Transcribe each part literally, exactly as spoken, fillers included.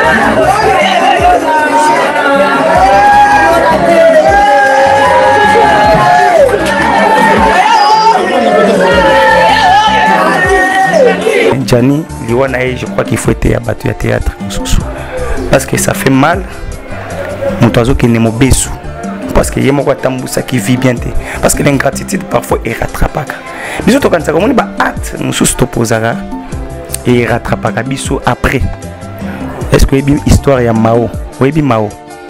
Gianni, je crois qu'il faut être abattu à théâtre. Parce que ça fait mal. Mon oiseau qui n'est pas béssou. Parce que ça qui vit bien. Parce que l'ingratitude parfois est rattrapée. Mais surtout quand ça commence à acte, nous sommes et rattrapée biso après. Est-ce que vous avez une histoire ya Mao? Oui, Mao.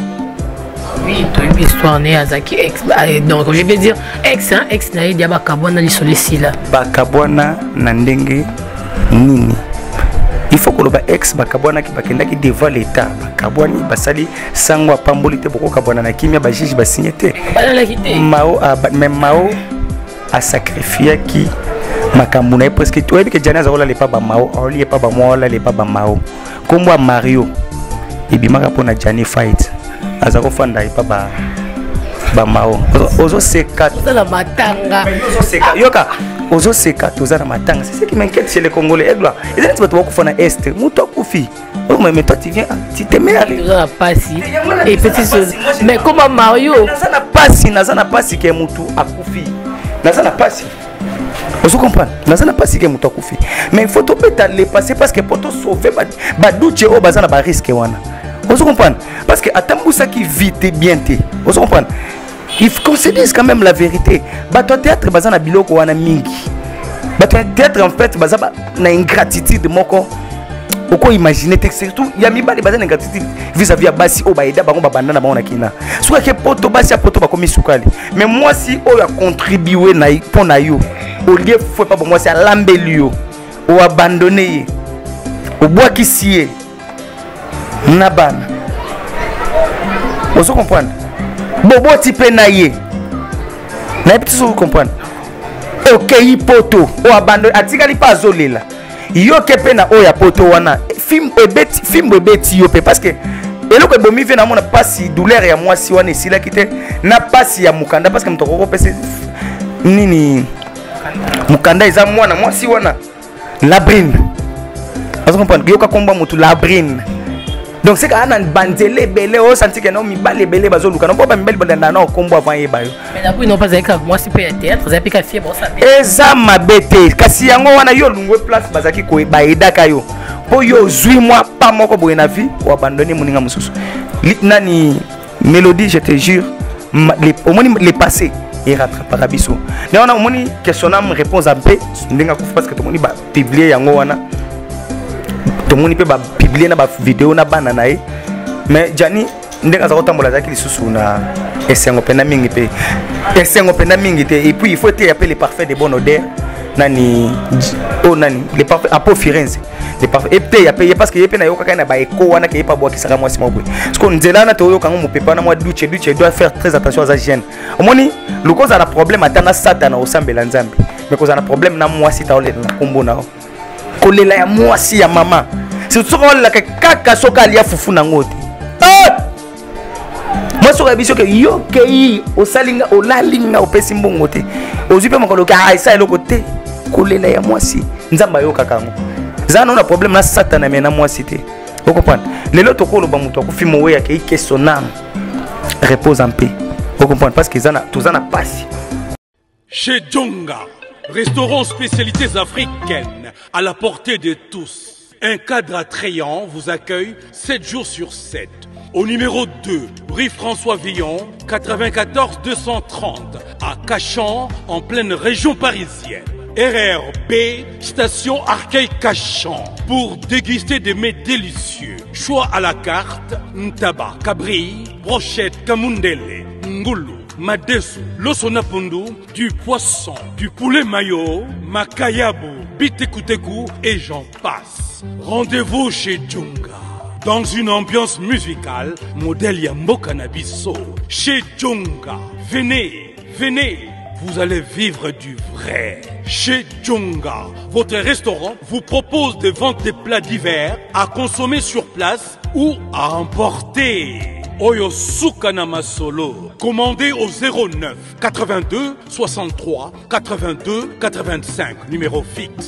Oui, tu as une histoire né à Zaki ex. Donc je vais dire ex, hein, ex na il y a bakabwana li solisi là. Bakabwana nandenge nini. Il faut que le ex bakabwana qui bakenda qui devant l'état. Bakabwani basali sangwa pambolite boko kabwana na kimia ba juge ba signété. Mao a même Mao a sacrifié qui makamuna parce que tu vois que Jana zaola le pas ba Mao, on li pas ba moi là le pas ba Mao. Comme moi Mario. Et bimaka pona Jani fight. Azako fanda pas ba ba Mao. Ozo seka la matanga. Ozo seka yoka. Ozo seka tozana matanga. C'est ce qui m'inquiète chez les Congolais. Egla. Et là tu vas te voir qu'on fait est. Muto kufi. Oh mais toi tu viens, tu te mets avec. Tozana passi. Et petit mais comment Mario? Nazana passi, nazana passi que mutu akufi. Nazana passi. Vous comprenez? Nazana passi que mutu akufi. Mais il faut tout mettre les passer parce que pour te sauver ba douche au bazana ba risque wana. Vous comprenez? Parce que Atamboussa qui vit bien té. Vous comprenez? Il faut qu'on se dise quand même la vérité. Bah toi théâtre bazana biloko wana mingi. Bah toi théâtre en fait bazana na ingratitude moko. Oko imaginer que surtout il y a mi bali bazana ingratitude vis-à-vis à basi o baida bango babanda na bango kina. Soit que poto basi a poto ba komi sukali. Mais moi si o a contribué na pour na yo. Au lieu faut pas pour moi c'est à l'ambelio ou abandonner au bois qui sié. Nabana. Vous comprenez? Bobo type naïe. Na petit vous comprendre. OK, poto o abandonné atikali pas zolela. Yo kepe na o ya poto wana. Film ebeti film ebeti yo pe parce que eloko bomi vient na mona pasi douleur ya moi si wana sila kite na pasi ya mukanda parce que mtoko pese nini mukanda eza mwana moi si wana labrine. Vous comprenez? Yo ka komba mutu labrine. Donc c'est quand on bandele belé au senti que non mi balé belé bazo luka non pas mi belé bandana non combo avant y bayo. Mais d'après non pas avec moi si peut théâtre ça pique fier bon ça. Eza mabete kasi yango wana yo lungwe place bazaki ko baida kayo. Po yo zui moi pas moko boye na vie ou abandonner moninga mususu. Nani mélodie je te jure les au moins les passés et rattrapera biso. Mais on a au moins questionnam réponse à B ndinga ko parce que tout le monde ba publier yango wana. Tout le monde peut publier na vidéo na bana na mais Gianni ndeka za kotambola zaki lisusu na esengo pena mingi pe esengo pena mingi te et puis il faut être appelé les parfaits de bonne odeur nani oh nani les parfaits apo Firenze les parfaits et puis appelé parce que yepena yoka kana ba eko wana ke pa boa kisaka moi sima boy parce qu'on nzela na to yoka ngo mopepa na moi duche duche doit faire très attention à sa hygiène omoni lokoza na problème atana satana osambela nzambe mais koza na problème na moi si taole na kombo na kolela ya moi si ya mama c'est tout ça la kaka soka lia fufu na ngoti moi soka biso ke yo kei o salinga o lalinga o pesi mbongo te ozipe makolo ka ai sa eloko te kolela ya moi si nzamba yo kaka ngo zana na problème na satana mais na moi si te vous comprenez lelo to ko lo ba muto ko fimo we ya ke ke sonam repose en paix vous comprenez parce que zana tout zana passe chez Djonga restaurant spécialités africaines à la portée de tous. Un cadre attrayant vous accueille sept jours sur sept. Au numéro deux, rue François Villon, quatre-vingt-quatorze deux cent trente, à Cachan, en pleine région parisienne. R R B, station Arcueil-Cachan, pour déguster des mets délicieux. Choix à la carte, ntaba, cabri, brochette, kamundele, ngulu, madesu, losonapundu, du poisson, du poulet mayo, makayabu, bitekuteku et j'en passe. Rendez-vous chez Djonga. Dans une ambiance musicale, modèle Yambo Cannabiso. Chez Djonga. Venez, venez, vous allez vivre du vrai. Chez Djonga, votre restaurant vous propose de vendre des plats divers à consommer sur place ou à emporter. Oyo Sukanama Solo. Commandez au zéro neuf quatre-vingt-deux soixante-trois quatre-vingt-deux quatre-vingt-cinq, numéro fixe.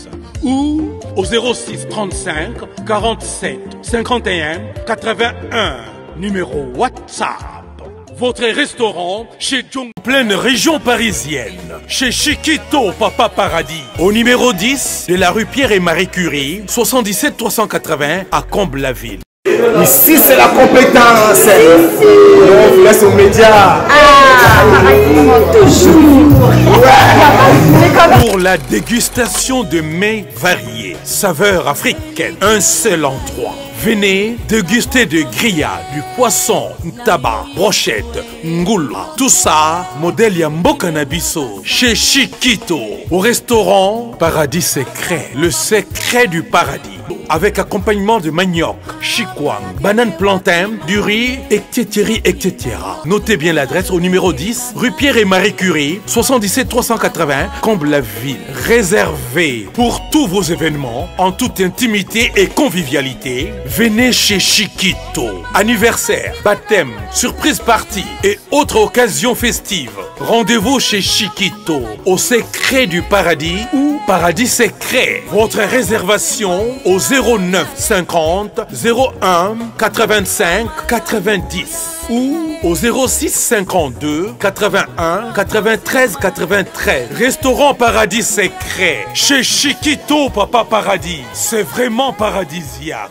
ou au zéro six trente-cinq quarante-sept cinquante et un quatre-vingt-un, numéro WhatsApp. Votre restaurant chez Jong, pleine région parisienne, chez Chiquito Papa Paradis, au numéro dix de la rue Pierre et Marie Curie, soixante-dix-sept trois cent quatre-vingts à Comble-la-Ville. Ici c'est la compétence. On vous laisse aux médias. Ah, toujours. Pour la dégustation de mets variés, saveurs africaines, un seul endroit. Venez déguster de grillades, du poisson, tabac, brochette, ngoula. Tout ça, modèle Yamboka Nabiso, chez Chiquito, au restaurant Paradis Secret, le secret du paradis. Avec accompagnement de manioc, chikwang, banane plantain, du riz, et cetera, et cetera. Notez bien l'adresse au numéro dix, rue Pierre et Marie Curie, soixante-dix-sept trois cent quatre-vingts, Comble-la-Ville. Réservé pour tous vos événements, en toute intimité et convivialité. Venez chez Chiquito. Anniversaire, baptême, surprise party et autres occasions festives. Rendez-vous chez Chiquito, au secret du paradis ou Paradis Secret. Votre réservation au zéro neuf cinquante zéro un quatre-vingt-cinq quatre-vingt-dix ou au zéro six cinquante-deux quatre-vingt-un quatre-vingt-treize quatre-vingt-treize. Restaurant Paradis Secret chez Chiquito Papa Paradis. C'est vraiment paradisiaque.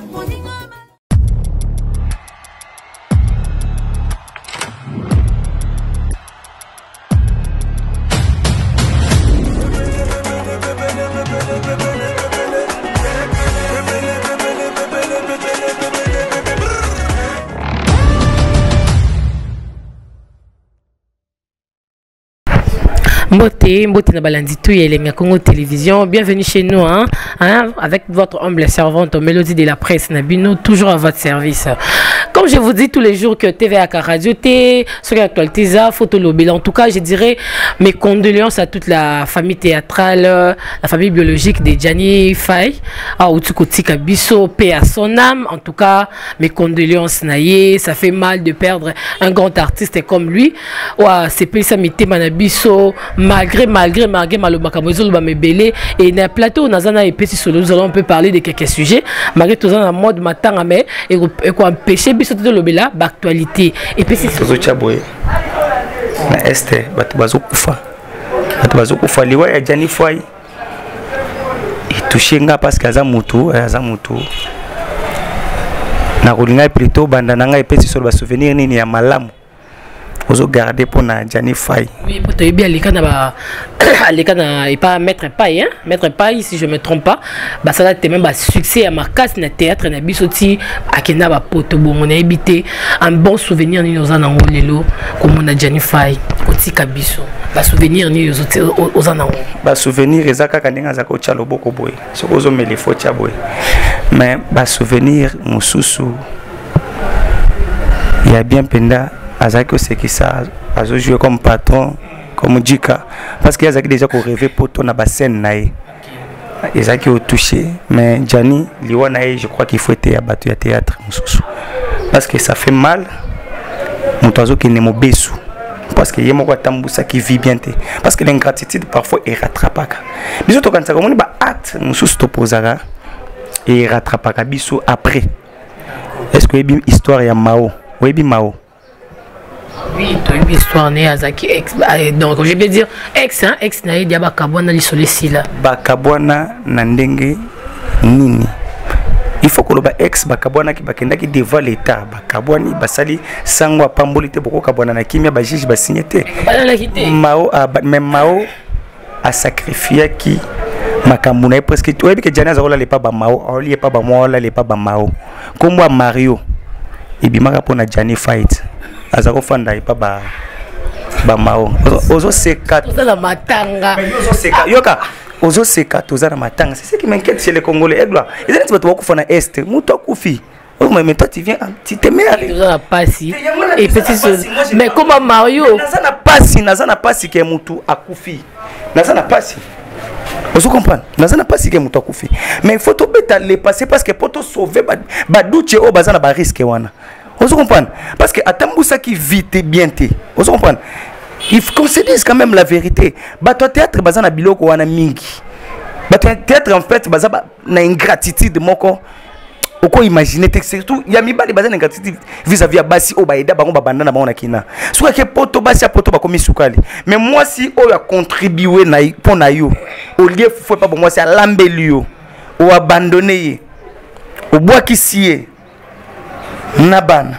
Mbote, Mbote na balanditou Yelenga Congo Télévision. Bienvenue chez nous, hein, hein, avec votre humble servante Mélodie de la presse Nabino, toujours à votre service. Comme je vous dis tous les jours que T V A K Radio T, sur l'actualité, photo lobby. En tout cas, je dirais mes condoléances à toute la famille théâtrale, la famille biologique de Gianni Faye, à Otukoti Kabiso, paix à son âme. En tout cas, mes condoléances naïe, ça fait mal de perdre un grand artiste comme lui. Ouais, c'est Pélissa Mité Manabiso. Malgré, malgré, malgré, malobakamozo, mebele et na plateau, nazana et petit solo, nous allons un peu parler de quelques sujets. Malgré tout ça, en mode matin, mais et quoi empêcher, biso de l'obéla, d'actualité. Et puis c'est tout ça. Na este, batubazo kufa, batubazo kufa, liwa ya Gianni Faye. Et touché nga parce qu'aza mutu, aza mutu. Na kulinga plutôt bandananga et petit solo, ba souvenir ni ya malamu. Vous gardez pour na Gianni Faye. Oui, pour te bien les canaba, les canaba et pas Maître Paille, hein, Maître Paille si je me trompe pas, bah ça a été même succès à ma casse na théâtre na bisoti à Kenaba poto bon on a habité un bon souvenir ni nos anango lelo comme on a Gianni Faye oti kabiso ba souvenir ni aux aux anango ba souvenir ezaka kandenga zaka ochalo boko boy so ozo mele fo tia boy mais ba souvenir mususu il y a bien penda Azaki c'est qui ça a joué comme patron comme Djika parce qu'il y a déjà qu'on rêvait pour ton scène naïe Azaki au touché mais Gianni Liwanaï je crois qu'il faut être abattu à théâtre parce que ça fait mal mon oiseau qui n'est mon besou parce que y a mon tambusa qui vit bien parce que l'ingratitude parfois est rattrapaka mais surtout quand ça comme on ba acte mon sous t'opposera et rattrapaka biso après est-ce que y a histoire ya Mao oui bi Mao. Oui, tu as une histoire née à Zaki ex. Donc, je vais dire ex, hein, ex naïe dia bakabwana li solesi là. Bakabwana nandenge nini. Il faut que le ex bakabwana ki bakenda ki devant l'état. Bakabwani basali sangwa pambolite boko kabwana na kimia ba juge ba signété. Mao a même Mao a sacrifié qui makamuna presque tout que Gianni azola le pas ba Mao, on li pas ba moi là le pas ba Mao. Comme moi Mario. Et bimaka pona Gianni fight. Azako fanda ipa ba ba Mao ozo seka tozala matanga ozo seka yoka ozo seka tozala matanga c'est ce qui m'inquiète chez les Congolais egla ils ont dit tu vas kufana est muto kufi oh mais toi tu viens tu te mets avec tozala pasi et petit mais comment Mario nazana pasi nazana pasi ke mutu akufi nazana pasi vous comprenez nazana pasi ke mutu akufi mais il faut to beta le passer parce que pour te sauver ba ba duche o bazana ba risque wana. Vous comprenez? Parce que Atamboussa qui vit bien té. Vous comprenez? Il faut qu'on se dise quand même la vérité. Bah toi théâtre bazana biloko wana mingi. Peut-être en fait, baza na ingratitude moko. Oko imaginer te surtout ya mibali baza na ingratitude vis-à-vis ya basi o baida bango babanda na bango na kina. Soka ke poto basi ya poto bakomi sukali. Mais moi si o ya contribuer na pour na yo. Au lieu faut pas pour moi c'est lambeli yo. O abandonner ye. O bois qui sié. Na bana.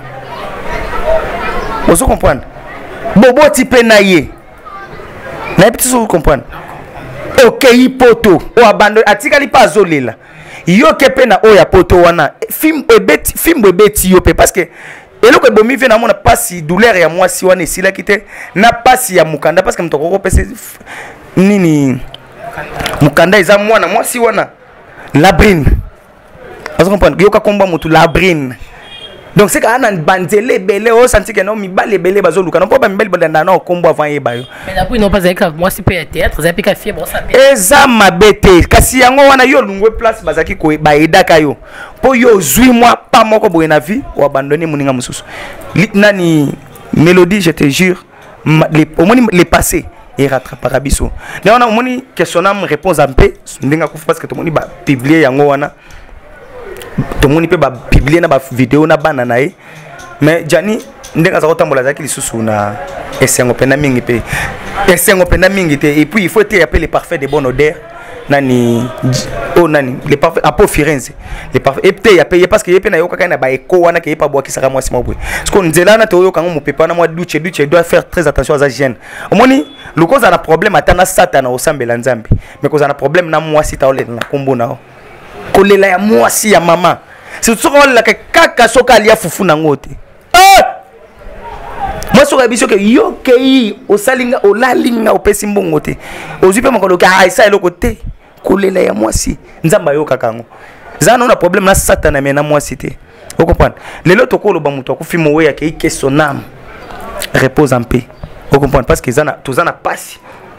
Vous comprenez? Bobo type na ye. Na petit vous comprendre. OK poto o abandonner atikali pas zolela. Yo kepe na oya poto wana film ebeti film ebeti yo pe parce que eloko ebomi vient na mona pasi douleur ya moi si wana esila kite na pasi ya mukanda parce que mtoko pese nini mukanda eza mwana moi si wana labrine vous comprenez yo ka komba mutu labrine donc c'est quand on bandele belé au senti que non mi balé belé bazo luka non pas mi balé bandana na kombo avant yeba yo mais d'après non pas avec moi si peut théâtre ça pika fièvre ça eza mabete kasi yango wana yo lungwe place bazaki ko ba edaka yo po yo zui moi pas moko boye na vie ou abandonner moninga mususu nani mélodie je te jure les au moins les passés et rattrapera biso mais on a au moins questionnam réponse un peu ndinga kufa parce que tout le monde ba publier yango wana tout le monde peut publier na ba vidéo na bana na ye mais jani ndenga za kotambola zaki lisusu na esengo pena mingi pe esengo pena mingi te et puis il faut te appeler les parfaits de bonne odeur nani oh nani les parfaits apo Firenze les parfaits et te appeler parce que yepe na yoka kana ba eko wana ke yepa boaki saka moi sima bwe parce qu'on nzela na to yoka ngo mopepa na moi duche duche doit faire très attention à sa hygiène omoni le cause a un problème atana satana osambela nzambe mais cause a un problème na moi si taole na kombo na kolela ya mwasi ya mama c'est tout ça la kaka soka lia fufu na ngote ah moi soka biso ke yo kei osalinga olalinga opesi mbongo te ozupe makolo ka aisa eloko te kolela ya mwasi nzamba yo kakango zana na problème na satana mais na mwasi te vous comprenez lelo tokolo ba muto akufima we ya kei son âme repose en paix vous comprenez parce que zana tozana pasi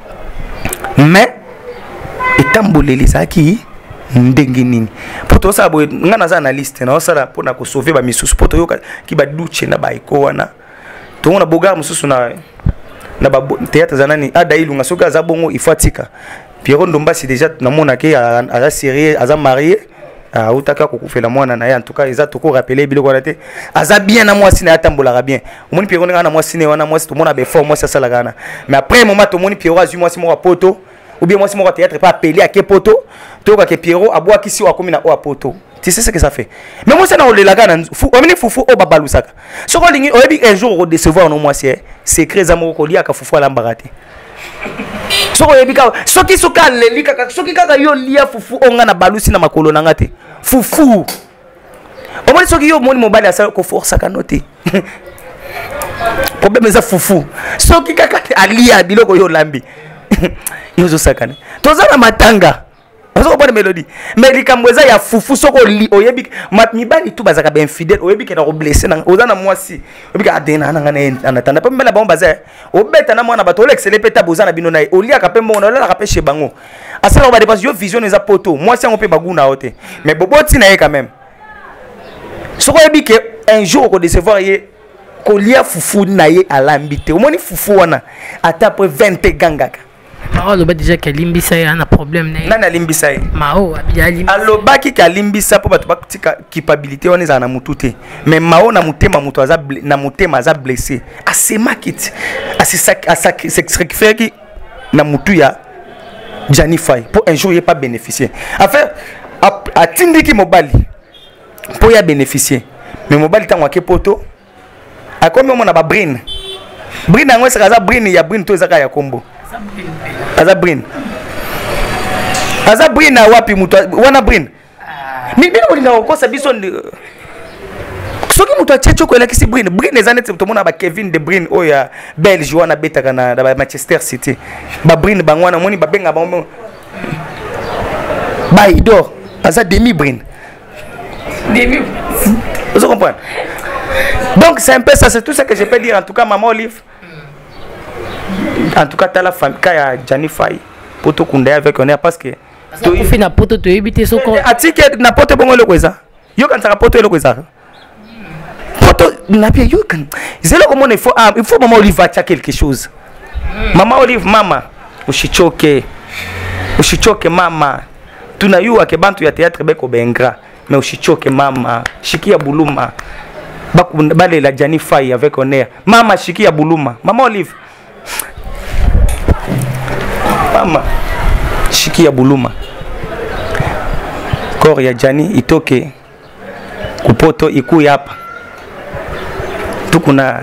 mais etamboleli saki ndenge nini poto sa boye ngana za analyste na osala pona ko sauver ba misusu poto yoka ki ba duche na ba iko wana to ngona boga mususu na na ba théâtre za nani ada ilunga soka za bongo ifatika Pierrot Ndomba si déjà na mona ke a sérieux aza marié a utaka ko kufela mwana na ya en tout cas eza to ko rappeler biloko na te aza bien na mwasi na atambola bien omoni Pierrot ngana mwasi ne wana mwasi to mona be fort mwasi sala gana mais après moment to moni Pierrot azu mwasi mo poto ou bien moi si mon théâtre pas appelé à quel poto toi que Pierrot a bois qui si ou comme na au poto tu sais ce que ça fait mais moi c'est dans le laga fou on est fou au babalusaka ce qu'on dit un jour au décevoir non moi c'est secret amour ko lia ka fufu ala mbarate so ko yebika so ki so ka leli kaka so ki kaka yo lia fufu onga na balusi na makolo na ngate fufu o mo so ki yo moni mobile asa ko force ka noter problème ça fufu so ki kaka alia biloko yo lambi yozo sakane tozana matanga ozo bonne mélodie mais likamweza ya fufu soko li oyebi mibali tu bazaka ben fidèle oyebi ke na ko blesser na ozana mwasi oyebi ka adena na ngana anatanda pe mbela ba baza obeta na mwana bato l'excellent peta bozana bino na olia ka pe mbona ola ka pe chez bango asala ba dépense yo vision eza poto mwasi ngo pe baguna ote mais boboti na ye quand même soko oyebi ke un jour ko décevoir ye ko lia fufu na ye alambite omoni fufu wana ata après vingt gangaka Mao loba déjà que limbisa ya na problème né. Nana limbisa ye. Mao abia limbisa. Aloba ki ka limbisa po batu batika capabilité on eza na mutute. Mais Mao na mutema mutu aza na mutema aza blessé. Asema kit. Asi sacrifier ki na mutu ya Jani Fay pour un jour il pas bénéficier. Enfin a tindiki mobali pour ya bénéficier. Mais mobali tango ke poto. A combien on a ba brin. Brin ngwe saka za brin ya brin to ezaka ya kombo. Aza brin Aza brin na wapi mutu wana brin mi bino olinga kosa biso soki mutu achecho ko elakisi brin brin ezanete to mona ba Kevin De Bruyne oya Belge wana betaka na ba Manchester City ba brin bangwana moni ba benga ba ba idor aza demi brin demi vous comprenez donc c'est un peu ça c'est tout ce que je peux dire en tout cas maman Olive. En tout cas, tu as la famille qui a Jani Fay pour te condamner avec on est parce que tu fais na poto tu éviter ce qu'on a dit que na poto bon le kweza yo quand ça poto le kweza poto na bien yo quand c'est là comment il faut il faut maman Olive faire quelque chose maman Olive mama ushichoke ushichoke mama tunayua ke bantu ya théâtre beko bengra mais ushichoke mama shikia buluma bale la Jani Faye avec honneur mama shikia buluma mama Olive mama shikia buluma corps ya Jani itoke kupoto ikuya hapa tukuna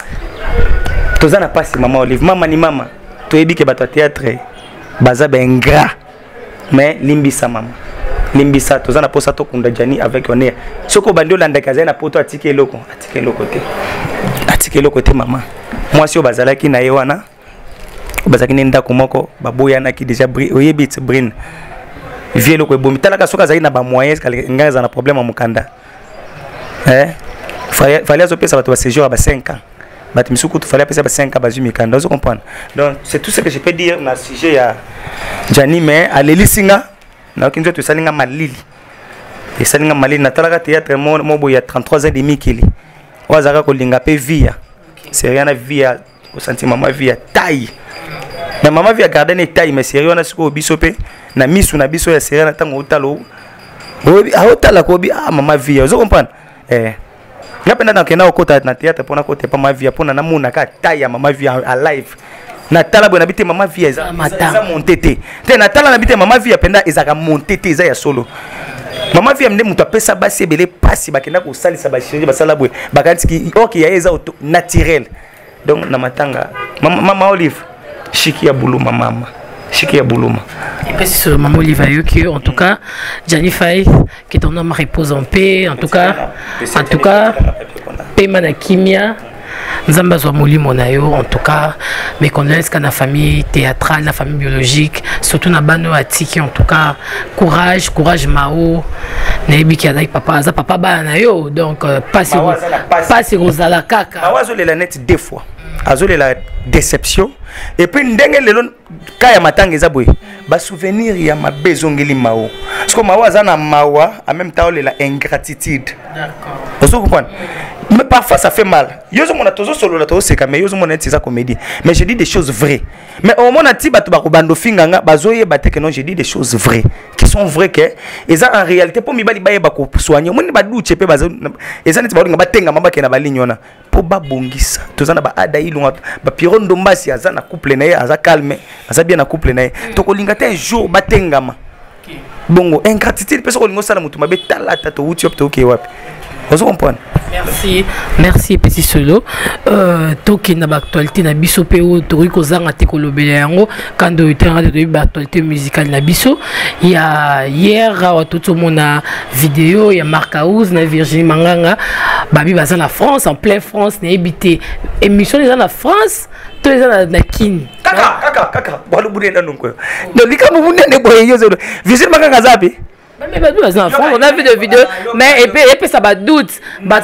tozana pasi mama Olive mama ni mama toyebike bato théâtre baza bengra mais limbisa mama limbisa tozana posa to kunda Jani avec honneur soko bandio landa kazana poto atike loko atike loko te atike loko te mama moi si bazala ki na yewana bazaki nenda komoko baboya na ki déjà bri oyebit brin vie loko bomi talaka soka zali na ba moyens ngaza na problème mukanda eh fallait fallait zo pesa bato ba séjour ba cinq ans bat misuku tu fallait pesa ba cinq ans ba jumikanda vous comprenez donc c'est tout ce que je peux dire na sujet ya Jani mais alelisinga na kinzo to salinga malili et salinga malili na talaka théâtre mo mo ya trente-trois ans et demi kili wazaka ko linga pe via c'est rien à via au sentiment ma via taille na mama via garder ne taille mais sérieux na siko bisope na misu na biso ya sérieux na tango utalo obi a utala ko bi ah mama via vous comprenez eh ngapenda na kena okota na théâtre pona kote pa ma via pona na muna ka taille mama via à live na tala bona bité mama via eza eza montete te na tala na bité mama via penda ezaka montete eza ya solo mama via mde mutu apesa basi ebele pasi bakenda ko salisa ba chérie basala bwe bakantiki OK ya eza naturel donc na matanga mama, mama Olive chiki ya buluma mama chiki ya buluma et puis ce maman Olive Ayoki en tout cas Jani Faye que ton homme repose en paix en tout cas en tout cas pema na kimia Nzamba zwa molimo na yo en tout cas mes condoléances à la famille théâtrale la famille biologique surtout na bano atiki en tout cas courage courage mao nebi ki azaki papa aza papa ba na yo donc pas sur pas sur rozala kaka mawazo le la net deux fois azole la déception et puis ndenge lelo kaya matanga eza boye ba souvenir ya mabezongeli mao parce que mawa zana mawa en même temps la ingratitude d'accord vous comprenez mais parfois ça fait mal yozo mona tozo solo la tozo seka mais yozo mona tiza comédie mais je dis des choses vraies mais au mona ti bato ba ko bando finganga bazoye bateke non je dis des choses vraies qui sont vraies que eza en réalité pour mi bali baye ba ko soigner moni ba duche pe bazo eza neti ba nga batenga mamba ke na balinyona po ba bongisa tozana ba ada ilunga ba Piro Ndombasi aza na couple na ye aza calme aza bien na couple na ye to ko linga te un jour batengama bongo ingratitude peso ko lingo sala mutu mabe talata to uti op to ke wapi vous comprenez. Merci, merci petit solo. Euh, toki na actualité na biso peo tori ko zanga te ko lobele yango quand de terrain de actualité musicale na biso. Il y a hier tout mon vidéo il y a Marc House na Virginie Manganga babi baza na France en pleine France na habité émission les en France tous les ans na kin. Kaka kaka kaka balo bude na nonko. No lika mu munene boye yo Virginie Manganga zapi. Mais on a vu des vidéos mais et puis et puis ça va doute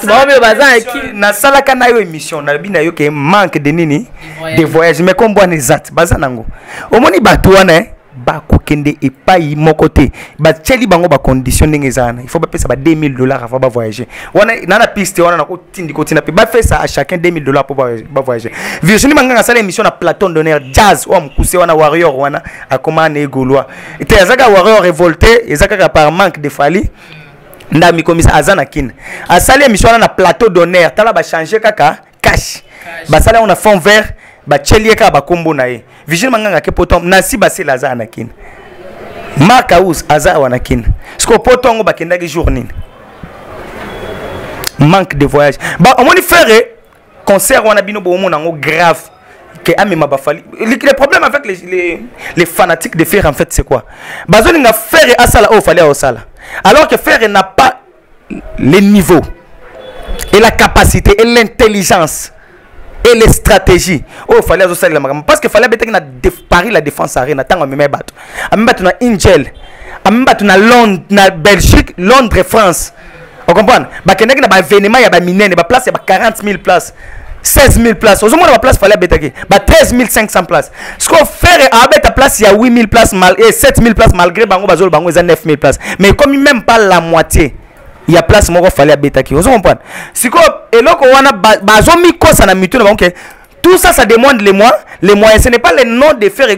na sala kana yo émission na bina yo ke manque de nini de voyage mais comme bon exact bazanango omoni bato wana ba kokende epai mokote ba tcheli bango ba condition ndenge zana il faut ba pesa ba deux mille dollars avant ba voyager wana na na piste wana na ko tindi ko tina pe ba fait ça à chacun deux mille dollars pour ba voyager Virginie Manganga sala émission na Platon d'honneur jazz o mkuse wana warrior wana akoma na egolwa ite azaka warrior révolté ezaka par manque de fali ndami komisa azana kin asali émission na Plateau d'honneur tala ba changer kaka cash ba sala on a fond vert ba tcheli ka ba kombo na ye Virginie Manganga ke potom nasi base la za anakin Marc House aza wanakin sko potongo bakendaki journée manque de voyage ba omoni faire concert wana bino bo mona ngo grave que amema ba fali le problème avec les les les fanatiques de faire en fait c'est quoi bazoni nga faire asala o fallait au sala alors que faire n'a pas le niveau et la capacité et l'intelligence et les stratégies oh fallait au sala parce que fallait beteka na Paris la défense arena tango meme bato ameba tuna Ingel ameba tuna Londres na Belgique Londres France on comprend ba keneki na ba événement ya ba minene ba place ya ba quarante mille places seize mille places aux moins la place fallait beteki ba treize mille cinq cents places ce qu'on fait à beta place il y a huit mille places mal et sept mille places malgré bango bazol bango ils ont neuf mille places mais comme même pas la moitié il y a place moko fallait beteki vous comprenez si ko eloko wana bazo mi kosa na mitu na bango tout ça ça demande les moyens les moyens ce n'est pas le nom de faire égaux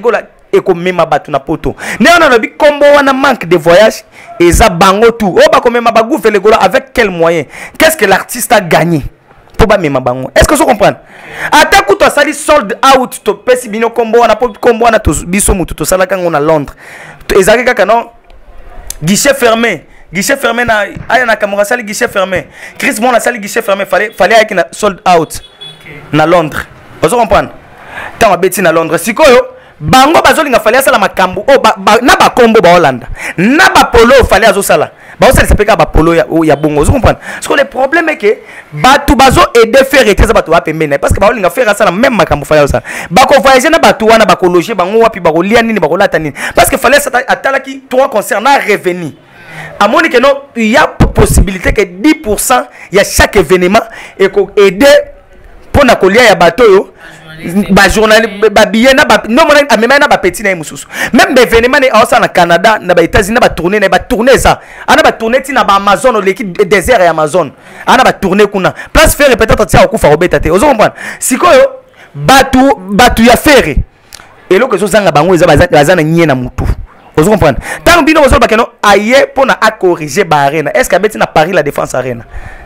et comme même batu na poto ne on a lobi combo wana manque de voyage et za bango tout oh ba comme même ba gouffe le golo avec quel moyen qu'est-ce que l'artiste a gagné pour ba même bango est-ce que vous comprenez ata ku to sali sold out to pesi bino combo wana po combo wana to biso mutu to sala kango na Londres ezaki kaka non guichet fermé guichet fermé na aya na Camora sali guichet fermé Chris Mon a sali guichet fermé fallait fallait avec na sold out na Londres vous comprenez tant beti na Londres sikoyo bango bazolinga fallait sala makambu oh ba, ba, na ba combo ba Hollande na ba polo fallait azo sala ba sala sepeka ba polo ya ya bongo vous comprenez parce que le problème est que batu bazo aider faire eteza batu wa pembeni parce que ba olinga faire sala même makambu fallait sala ba ko voyager na batu wana ba ko loger bango wapi ba ko lia nini ba ko lata nini parce que fallait ça atalaki trois concerts na revenu à mon que non il y a possibilité que dix pour cent il y a chaque événement et ko aider pour na kolia ya bateau yo ba journal ba billet na ba non mon amema na ba petit na mususu même des événements na Canada na ba États-Unis na ba tourner na ba tourner ça ana ba tourner ti na ba Amazon l'équipe désert ya Amazon ana ba tourner kuna place faire peut-être tia okufa robeta te ozo comprendre sikoyo batu batu ya faire et lo que zo zanga bango eza bazana nyie na mutu ozo comprendre tant bino ozo ba keno aye pona a corriger ba arena est-ce que abeti na Paris la Défense Arena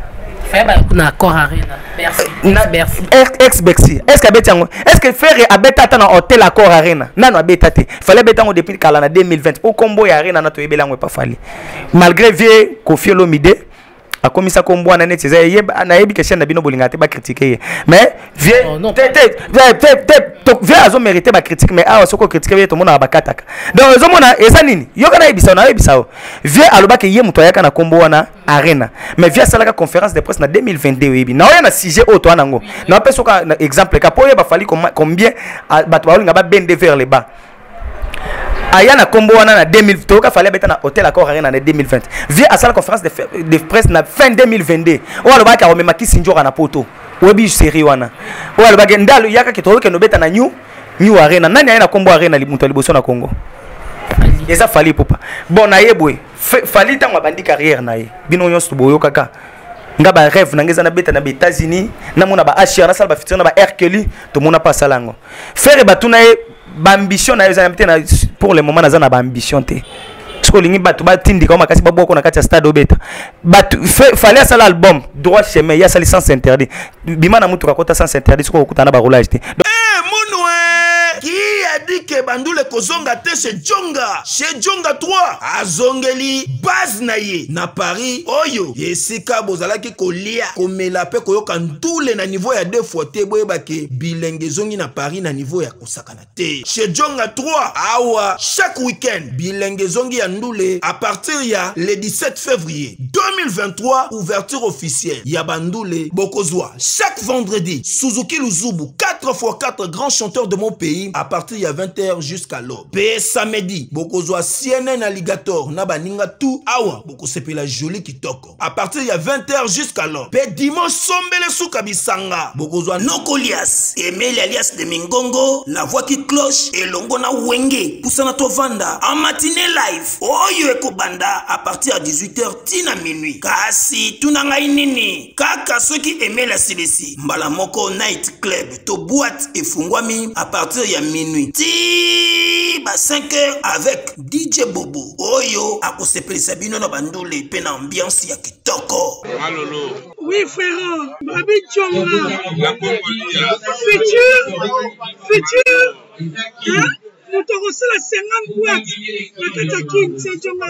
na accord arena merci merci ex Bercy est-ce que betango est-ce que faire abeta ta na hôtel accord arena nano abeta te fallait betango depuis kala na deux mille vingt pour combo ya arena na to ebelango pas fali malgré vie Kofi Olomide a commis ça combo na net c'est yeba na yebi que chaîne na bino bolinga te ba critiquer mais vie te te te vie azo mériter ba critique mais ah soko critiquer to mona ba kataka donc zo mona eza nini yoka na yebisa na yebisa vie aloba ke ye muto yaka na combo na arena mais via ça la conférence de presse na deux mille vingt-deux yebi na oya na sujet auto anango na peso ka exemple ka po yeba fali combien bato ba olinga ba bender vers le bas aya na combo wana na deux mille toka fallait beta na hôtel accord arena na deux mille vingt via à la conférence de, de presse na fin deux mille vingt-deux o aloba ka omema kisinjora na poto webi série wana o aloba ke ndalo yaka ke toke no beta na new new arena nani aya na combo arena limuto liboso na Congo eza fali popa bon na yebwe fali tango bandi carrière na ye bino nyonso boyo kaka nga ba rêve na ngeza na beta na États-Unis na mona ba H R na sala ba futur na ba Hercule to mona pas salango faire batuna ye ba ambition na yeza na pour le moment na za na ba ambition te sko lingi batu ba tindi kama kasi baboko na kati ya stade obeta batu fallait ça l'album droit chemin ya sa licence interdit bima na mutu kakota sans interdit sko okutana ba roulage te eh monwe qui a dit que bandule kozonga te chez Djonga chez Djonga trois azongeli base na ye na Paris oyo yesika bozalaki kolia komela pe koyoka ndule na niveau ya deux fois te boyeba ke bilenge zongi na Paris na niveau ya kosakana te chez Djonga trois awa chaque week-end bilenge zongi ya ndule à partir ya le dix-sept février deux mille vingt-trois ouverture officielle ya bandule bokozwa chaque vendredi Suzuki Luzubu quatre fois quatre grands chanteurs de mon pays à partir ya vingt heures jusqu'à l'aube. Pe samedi, bokozwa C N N Alligator na baninga tout awa boko sepela joli kitoko. À partir ya vingt heures jusqu'à l'aube. Pe dimanche sombele suka bisanga bokozwa Nokolias, Emile alias de Mingongo, la voix qui cloche et longo na wenge poussana tovanda en matinée live. Oyo ekobanda à partir à dix-huit heures tina minuit. Kasi tunanga inini kaka soki Emile asilisi mbala moko night club to boîte et fungwami à partir ya minuit. Ti ba cinq heures avec D J Bobo. Oyo akosepeli sabino na bandule pe na ambiance ya kitoko. Malolo. Oui frère, Babi Djonga. La Congolia. Futur. Futur. Hein? Nous te reçons la cinquante boîtes. La Katakin, c'est Djonga.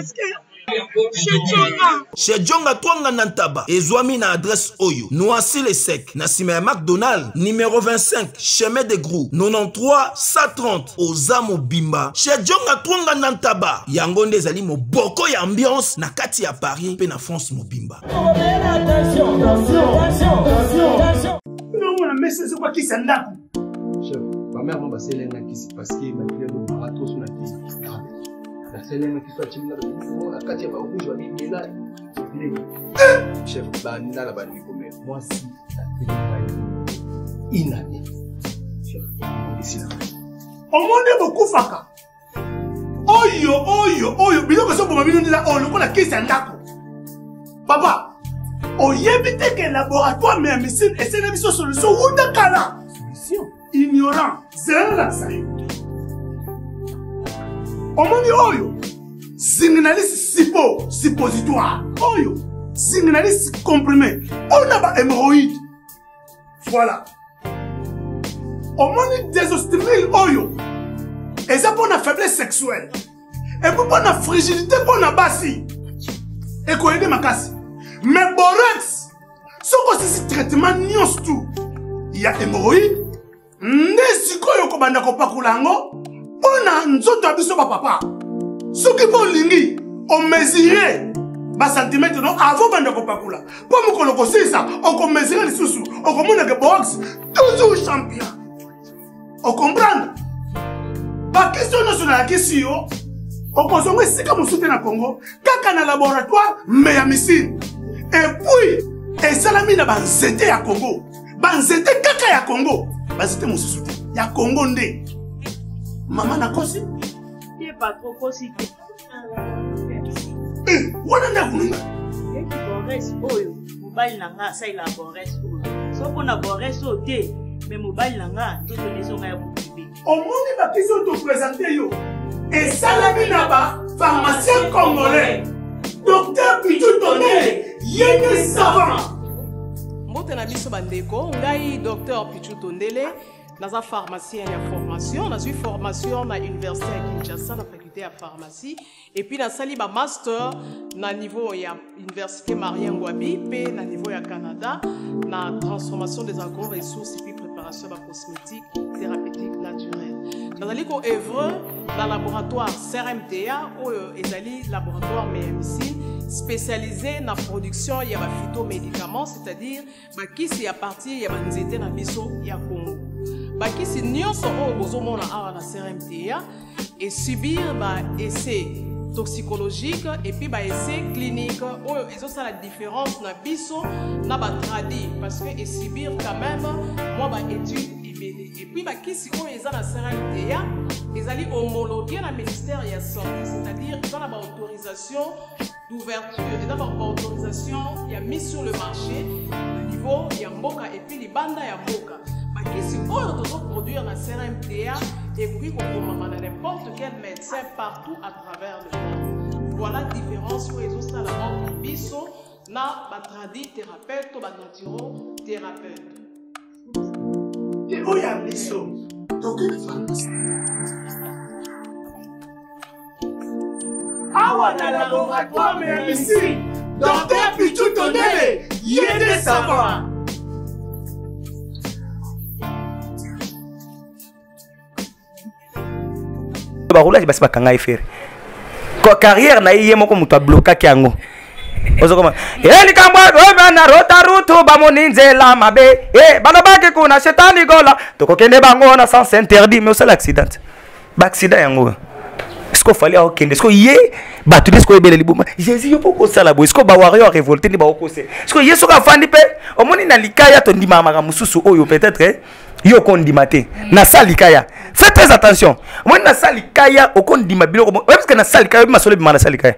Chez Djonga Twanga Nantaba, Ezwami na adresse Oyo, Noisy le Sec, Nassime McDonald, numéro vingt-cinq, chemin de Grou, quatre-vingt-treize cent trente, Ozamo Bimba. Chez Djonga Twanga Nantaba, Yangonde Zali mo boko ya ambiance, na kati ya Paris, pe na France mo Bimba. Attention, attention, attention, attention. Non, on a mis ce quoi qui s'en a. Chef, ma mère m'a passé l'un qui s'est passé, ma fille a m'a raté sur la piste. La scène qui soit timide, la Katia va rouge, va bien là. Chef, banda la bande comme moi si la télé inane. Chef, ici là. Au monde beaucoup faka. Oyo, oyo, oyo, bilo que ça pour ma vie là, on le connaît qui c'est un d'accord. Papa, oyebite que laboratoire mais médecine et c'est une solution ou de kala. Solution ignorant, c'est la science. omoni oyo zinginalisi sipo suppositoire oyo zinginalisi comprimé on a ba hémorroïde voilà omoni désostimule oyo eza pour la faiblesse sexuelle et pour la fragilité pour la basi et ko aider makasi mais borex soko sisi traitement nyonso tout il y a hémorroïde ndesi koyo ko banda ko pakulango pona nzoto abiso ba papa soki po lingi o mesurer ba centimètre non avant banda ko pakula po mukolo ko sisa o ko mesurer lisusu o ko mona ke box toujours champion o comprendre ba question nationale question o ko zongo sika musute na Congo kaka na laboratoire mais ya missile et puis et salami na banzete ya Congo banzete kaka ya Congo banzete mususu ya Congo nde mama na kosi Qui est pas trop possible. eh wana na kununga Et qui boresse oyo, mobile nanga ça il a boresse oyo. So qu'on a boresse au thé, mais mobile nanga tout les gens ya boutique. omoni ba question to présenter yo et salami na ba pharmacien congolais docteur Pichu Tondele yene savant. Mbote na biso bandeko, ngai docteur Pichu Tondele, naza pharmacien ya formation, na suis formation na université à Kinshasa na faculté ya pharmacie et puis na sali ba master na niveau ya université Marien Ngouabi pe na niveau ya Canada na transformation des agro-ressources et puis préparation de cosmétiques thérapeutiques naturelles. Nazali ko œuvre dans laboratoire C R M T A ou ezali laboratoire M M C spécialisé dans la production de phytomédicaments, c'est-à-dire qui à partir de nzete na biso ya Congo. Bakisi nyonso oyo bozomona awa na C R M T A et subir ba essai toxicologique et puis ba essai clinique oyo ezosala la différence na biso na ba tradi parce que et subir quand même moi ba étude et puis bakisi oyo eza na C R M T A ezali homologué na ministère ya santé, c'est-à-dire ils ont la autorisation d'ouverture et d'abord autorisation il y a mis sur le marché au niveau il y a mboka et puis les bandes il y a mboka bakisi oyo tozo produire na C R M T A et puis qu'on dans n'importe quel médecin partout à travers le monde. Voilà la différence où ils ont ça la entre biso na ba tradi thérapeute ou ba naturo thérapeute. Et où y a biso donc awa na laboratoire mais ici docteur Pichu Tondele yene savant. Roulage basi bakanga ifere ko carrière na yeye moko mutu abloka kyango ozo koma eh likambwa do na rota rutu ba moninzela mabe eh bana bake kuna shetani gola tokokende bango na sans interdit mais c'est l'accident ba accident yango est-ce fallait au kende est-ce que yé ba tout est-ce que ebele libuma Jésus yo poko sala bo est-ce que ba warrior révolté ni ba okose est-ce que yeso ka fandi pe omoni na likaya to ndima maka mususu oyo peut-être eh yo kondimate na salikaya faites très attention moi na salikaya okondima biloko parce que na salikaya ma solo bima na salikaya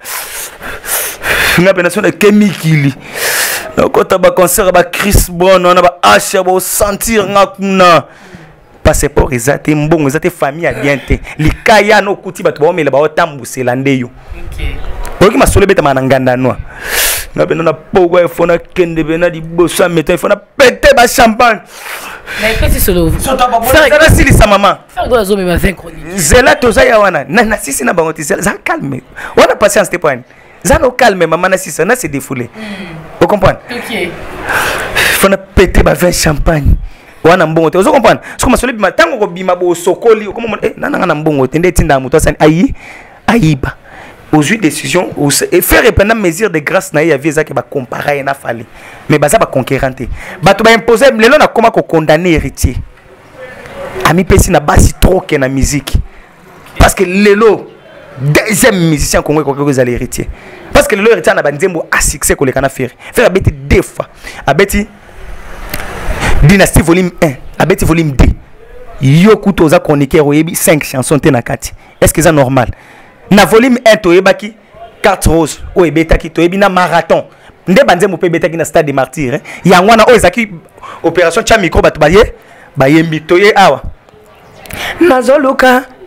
na pénétration de chemikili na kota ba concert ba Chris Brown na ba Asha ba sentir ngakuna passeport ezate mbongo ezate famille aliente likaya no kuti bato ba omela ba otambusela ndeyo OK oki ma solo beta mananganda noa na bena na pogo e fona kende bena di bossa meta e fona péter ba champagne. Mais qu'est-ce que c'est solo? Ça c'est ça maman. Ça doit zomer ma synchronique. Zela toza ya wana. Na na sisi na bango tizela. Ça calme. On a patience te point. Ça no calme maman na sisi na se défouler. Vous comprenez? OK. Fona péter ba vin champagne. Wana mbongo te. Vous comprenez? Parce que ma solo bima tango ko bima bo sokoli comme eh na na mbongo te ndeti nda muto sani ayi ayiba. Aujourd'hui décision et faire répondre mesure de grâce na ya visa que ba comparer na fallait mais baza ba conquéranté ba to ba imposer lelo na comment ko condamner héritier ami pesi na basi trop que na musique parce que lelo deuxième musicien congolais ko ko za héritier parce que lelo héritier na banzembo a succès ko le kana faire faire abeti deux fois abeti dynastie volume un abeti volume deux yo kuto za chroniqueur oyebi cinq chansons te na kati est-ce que c'est normal? Na volume un to ebaki quatre roses o ebetaki to ebina marathon nde banze mo pe betaki na stade des martyrs hein yangwana o ezaki opération cha micro batu baye bayembi to ye awa nazoluka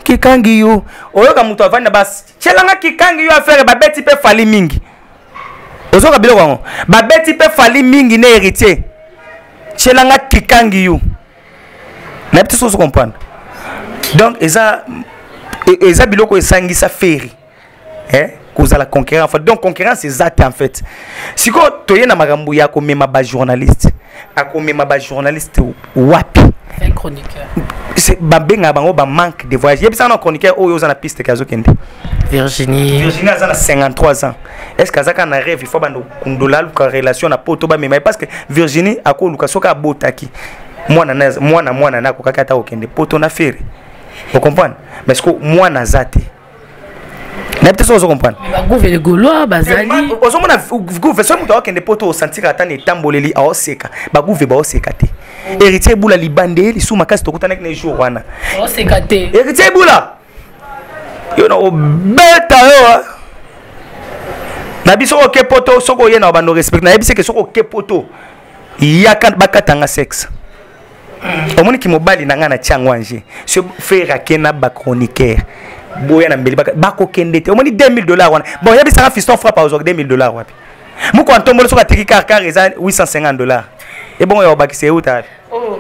kikangi yo oyoka muto avanda bas chelanga kikangi yo affaire babeti pe fali mingi ozoka bilo wango babeti pe fali mingi ne héritier chelanga kikangi yo na petit chose comprendre donc eza eza biloko esangisa feri eh kozala concurrence donc concurrence exacte en fait siko toyena makambo ya ko mema ba journaliste akomema ba journaliste wapi un chroniqueur c'est babenga bango ba manque de voyage yebisa na chroniqueur oyo za na piste kazo kende Virginie Virginie a cinquante-trois ans est-ce que azaka na rêve il faut bando kundola luka relation na poto ba mema parce que Virginie akoluka soka botaki mwana na mwana mwana na kokaka ta okende poto na fere vous comprenez mais ce que moi na zate na peut-être vous comprenez ba gouve le gaulois bazali ozo mona gouve so muto okende poto sentir atane tamboleli a oseka ba gouve ba oseka te héritier bula libande li suma kasi tokutana ne jour wana oseka te héritier bula yo na obeta yo na biso oke poto soko yena ba no respect na yebise ke soko oke poto yaka bakatanga sexe omoni ki mobali na ngana tiango anje so faire kena ba chroniqueur boya na mbeli ba ko kende te omoni deux mille dollars wana bon yabi sanga fiston frappe aujourd'hui deux mille dollars wapi muko antombolo soka tiki car car eza huit cent cinquante dollars et bon yo bakise uta oh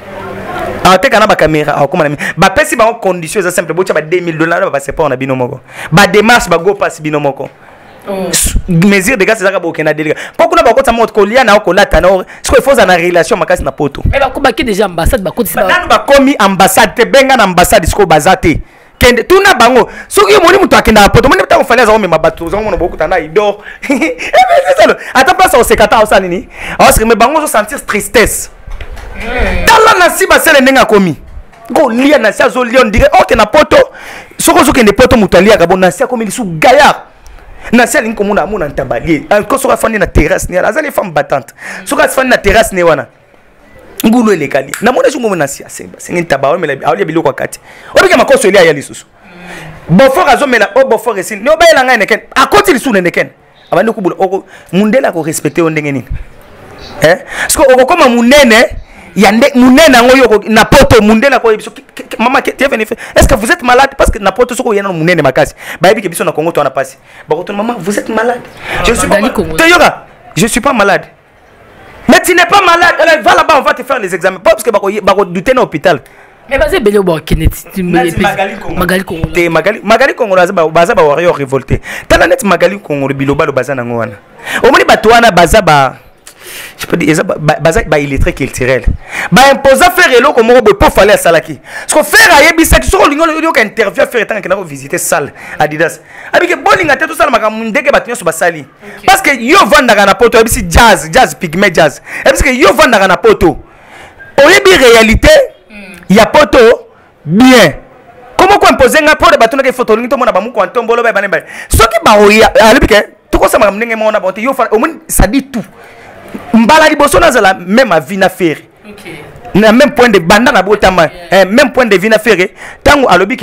ah te kana ba caméra ah comment ba pesi ba condition eza simple bocha ba deux mille dollars ba c'est pas on a bino moko ba démarche ba go pass bino moko mesure de gaz ezaka bokena délire pourquoi ba kota mot kolia na kolata na ce qu'il faut na relation makasi na poto mais ba kubaki déjà ambassade ba koti ba ba komi ambassade te benga na ambassade siko bazate kende tuna bango soki yo moni muto akenda na poto moni muta ofanya za ome mabato za mona bokuta na ido c'est ça ata place au sekata au sanini alors que me bango so sentir tristesse tala na si ba sele ndenga komi go lia na sia zo lion dire ok na poto soko zo kende poto muto alia ka bon na sia komi lisu gaillard na sali nko mona mona ntambalier ko soka fandi na terrasse ni azali femme battante soka fandi na terrasse ni wana ngulu elekali na mona jungo mona sia semba sengi ntaba o mela awlia biloko akati obike makoso elia ya lisusu bofora zo mela o bofora sin no bayela ngai neken akoti lisu neken abandi kubula oko mundela ko respecter o ndenge nini eh sko oko koma munene yande munene ngoyo na poto mundela ko biso mama ke tiens est-ce que vous êtes malade parce que na poto soko yana munene makasi ba yebi ke biso na Congo to na passe ba ko maman vous êtes malade je suis pas Toyoka je suis pas malade mais tu n'es pas malade alors va là-bas on va te faire les examens pas parce que ba ko ba ko douter na hôpital mais basé belo bo kineti Magali Congo te Magali Magali Congo baza baza ba warrior révolté tala net Magali Congo biloba lo baza na ngwana o moni bato wana baza ba je peux dire baza ba illettré culturel ba imposer faire eloko moko bo pour fallait salaki parce que faire ayebisa ki soko lingo yo ka interview faire tant que na visiter salle Adidas abike bowling ate to sala makamu ndeke bato nyoso basali parce que yo vandaka na poto ebisi jazz jazz pygmy jazz parce que yo vandaka na poto oyebi réalité ya poto bien comment ko imposer nga pour bato na ke photo lingi to mona ba muko antombolo ba bane ba soki ba oya alibike to ko sama ndenge mona bonte yo au moins ça dit tout mbala liboso na zala même à vie na faire OK na même point de banda na botama eh même point de vie na faire tango alobike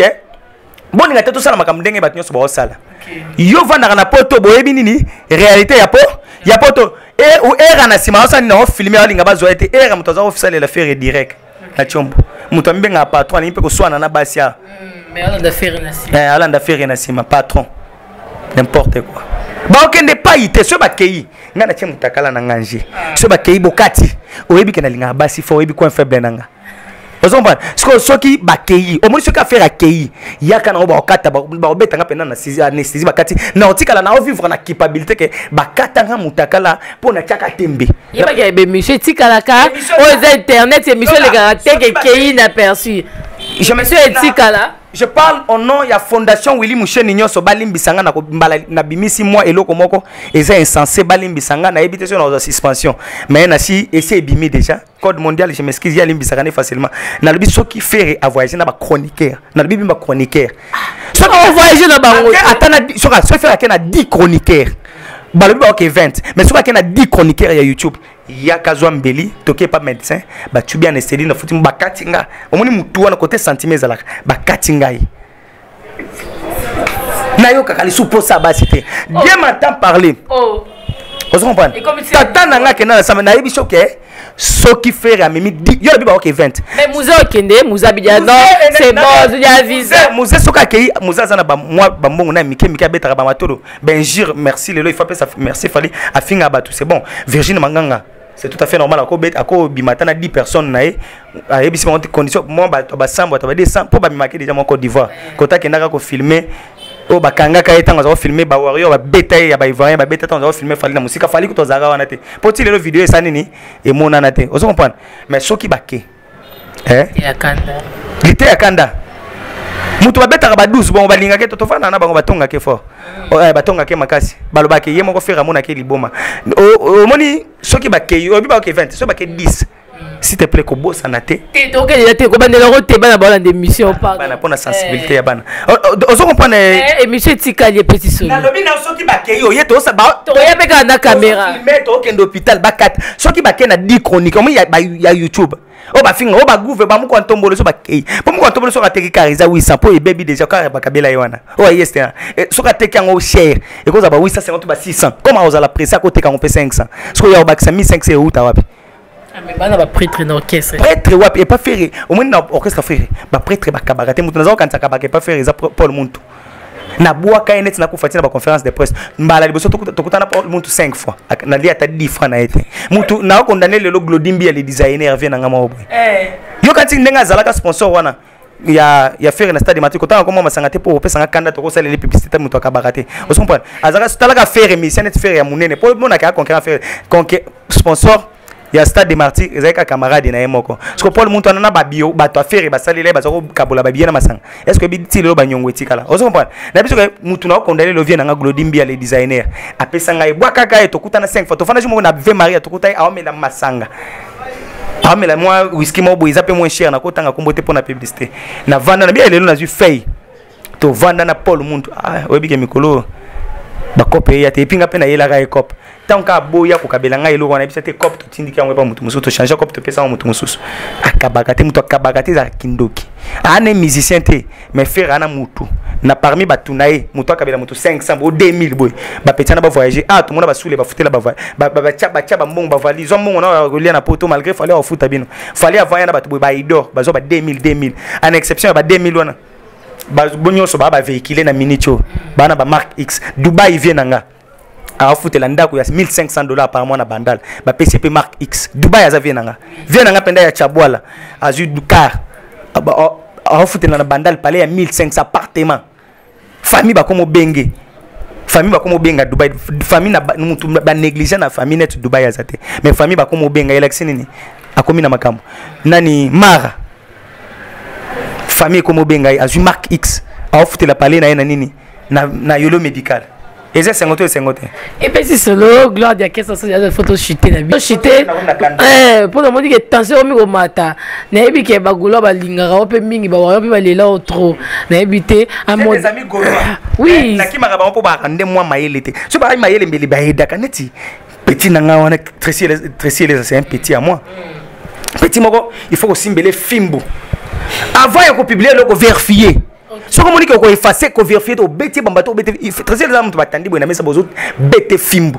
bon nga teto sala makambo ndenge bato nyoso ba osala yo vanda na poto boyebi nini réalité ya po ya poto e ou era na sima osani na filmer alinga bazo ete era muto za officiel la faire direct na chombo muto mbenga patron ni mpe ko swana na basia mais ala da faire na sima eh ala da faire na sima patron n'importe quoi ba okende pa ite so ba kei ngana che mutakala na nganje so ba kei bokati oyebi ke na linga basi fo oyebi ko faible nanga ozomba sko soki ba kei o moni soki affaire a kei yaka na ba okata ba obeta nga pena na sisi anesthésie bakati na otikala na vivre na culpabilité ke bakata nga mutakala pona tiaka tembe yeba ke be monsieur tikala ka o internet émission les caractères ke kei na perçu je me suis tikala je parle au nom de la fondation Willy Moucheni Nyoso Balimbisanga na na bimisi moi eloko moko eza insensé Balimbisanga na éviter sur nos suspension mais na si essayer bimi déjà code mondial je m'excuse ya limbisanga facilement na le biso qui faire à voyager na ba chroniqueur na le bibi ba chroniqueur so on voyager na bango atana so ka so faire na dix chroniqueurs ba le bibi OK vingt mais so ka na dix chroniqueurs ya YouTube ya kazwa mbeli toke pas médecin ba tu bien anesthésie na futi ba katinga omoni mutu wana côté centimètres ala ba katinga yi na yo kakali supo sa ba cité bien m'entend parler oh vous comprenez tata nanga ke na sama na yebi choke ce qui fait à Mimi dit yo bi ba OK vingt mais Mouza okende Mouza bidia non c'est bon je dis avisé Mouza soka ke Mouza zana ba moi ba mbongo na mike mike betaka ba matolo ben jure merci lelo il faut appeler ça merci fali afinga ba tout c'est bon Virginie Manganga c'est tout à fait normal ako bet ako bimatana dix personnes na e a ebisi monte condition moi ba ba samba ba descend pour ba mimake déjà mon Côte d'Ivoire kota ke ndaka ko filmer o bakanga ka etanga za filmer ba warrior ba beta ya ba ivoirien ba beta tanga za filmer fali na musika fali ko tozaka wana te poti lelo vidéo esa nini e mona na te ozo comprendre mais soki bake eh ya kanda lité ya kanda mutu ba beta ba douze bon ba linga ke to tofana na bango batonga ke fort o eh batonga ke makasi baloba ke yemo ko fera mona ke liboma o moni soki bake o bi ba ke vingt so bake dix s'il te plaît ko bossa na te te to ke te ko bandela ko te bana bana d'émission pas bana pona sensibilité ya bana ozo comprendre eh émission tikali petit solo na lobi na soki bake yo yeto sa ba to ya peka na caméra filmer to ke hôpital ba quatre soki bake na dix chroniques o ya ya YouTube o ba finga o ba gouve ba mu ko ntombolo so ba kei po mu ko ntombolo so ka teki kariza huit cents po e baby déjà ka ba kabela yona o yes te so ka teki ngo share e ko za ba huit cent cinquante ba six cents comment oza la presse ko teka ngo pe cinq cents so ya o ba mille cinq cents uta wapi mais bana ba prêtre na orchestre prêtre wapi et pas faire au moins na orchestre faire ba prêtre ba kabarate mutu na zo kanza kabake pas faire za Paul Muntu na boa ka net na kufatina ba conférence de presse mbala liboso tokutana Paul Muntu cinq fois na lia ta dix francs na été mutu na condamner le Glodimbi les designers vient nga maobo eh yo kanti ndenga zalaka sponsor wana ya ya faire na stade matiko tanga comment masanga te pour pesa nga kanda to ko sala les publicités mutu akabarate on comprend azaka talaka faire mission net faire ya munene pour mona ka conquérir faire conquérir sponsor ya stade de Martyrs ezaka camarade na yemoko parce que Paul Muntu na ba bio ba to affaire ba salile ba zo kabola ba biena masanga est-ce que biti lelo ba nyongo etikala ozo comprendre na biso que Muntu na condamner le vient na Glodimbi les designers apesa ngai bwaka ka to kutana cinq fois to fana jumo na V Maria to kutai awamela masanga awamela moi whisky mo bo izape moins cher na kotanga kombote pour na publicité na vanda na bien lelo na zu fay to vanda na Paul Muntu ah obike mikolo ba kope ya te pinga pena yela ga ekop tanka boya ko kabela ngai lo wana bisate cop to tindiki yango ba mutu mususu to changer cop to pesa mutu mususu akabaka te mutu akabaka te za kindoki ane musicien te mais faire ana mutu na parmi batu nae mutu akabela mutu cinq cents ou deux mille boy ba petana ba voyager ah tout monde ba soule ba futela ba ba ba tchaba tchaba mbongo ba vali zo mbongo na relia na poto malgré fallait au futa bino fallait avant yana batu boy ba idor ba zo ba deux mille deux mille en exception ba deux mille wana ba bonyo so ba ba véhiculer na minicho bana ba marque X Dubai vient nanga a futela ndako ya mille cinq cents dollars par mois na bandal ba P C P marque X Dubai aza vient nanga vient nanga penda ya Chabwala azu Dukar a futela na bandal palais ya mille cinq cents appartements famille ba komo benge famille ba komo benga Dubai famille na mutu ba négliger na famille net Dubai azate mais famille ba komo benga election nini akomi na makambo nani Mara famille comme benga azu marque X a foutu la palais na nini na na yolo médical et c'est cinquante et cinquante et puis c'est solo gloire de qu'est-ce que c'est photo chuter na bio chuter eh pour le monde que tension mi ko mata na ebi ke bagulo ba lingara ope mingi ba wa ba lela o trop na ebité à mon des amis gaulois oui na kimaka ba po ba rande moi mayele te so ba mayele mbeli ba heda kaneti petit nanga wana Tracy Tracy c'est un petit à moi petit moko il faut aussi mbele fimbo avant de publier le vérifier ce qu'on dit que effacer que vérifier au bêté bambato bêté très les hommes batandi bon mais ça bozo bêté fimbo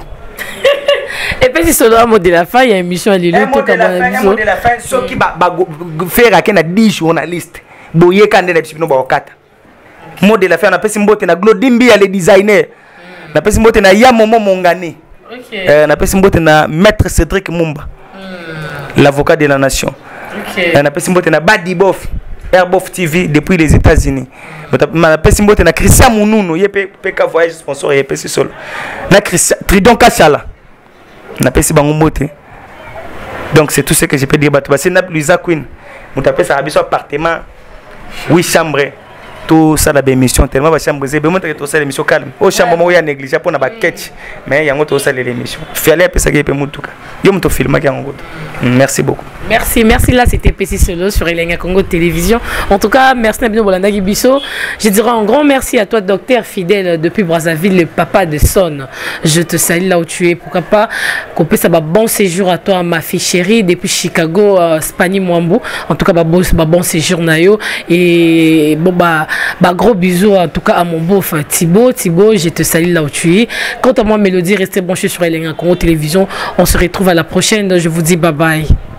et puis c'est solo mot de la fin il y a une émission à l'île tout comme un mot de la fin ce qui va faire à ken dix journalistes boye kande na bisino ba okata mot de la fin na pesi mbote na Glodimbi ya les designers na pesi mbote na ya momo mongane euh na pesi mbote na maître Cédric Mumba l'avocat de la nation. On a pesi mbote na Badibof, Airbof T V depuis les États-Unis. On a pesi mbote na Christian Mounono, yé P K voyage sponsor yé pesi solo. Na Christian Tridon Kachala. On a pesi bango mbote. Donc c'est tout ce que je peux dire. C'est na Luisa Queen. On a pesi abiso appartement huit chambres. Tout ça la émission tellement ba chambre zé be montre tout ça l'émission calme au chambre mo ya négliger pour na ba catch mais yango tout ça l'émission fallait pesa ke pe mutuka yo mto filma ki yango. Merci beaucoup. Merci, merci. Là, c'était P C Solo sur Elenga Congo Télévision. En tout cas, merci Nabino Bolanda Gibiso. Je dirais un grand merci à toi, docteur fidèle depuis Brazzaville, le papa de Son. Je te salue là où tu es. Pourquoi pas qu'on ça un bon séjour à toi, ma fille chérie, depuis Chicago, euh, Spani Mwambu. En tout cas, bah, bon, bah, bon séjour Nayo. Et bon, bah, Bah, gros bisous en tout cas à mon beau Thibaut. Thibaut, je te salue là où tu es. Quant à moi, Mélodie, restez branchés sur Elenga Congo Télévision. On se retrouve à la prochaine. Je vous dis bye bye.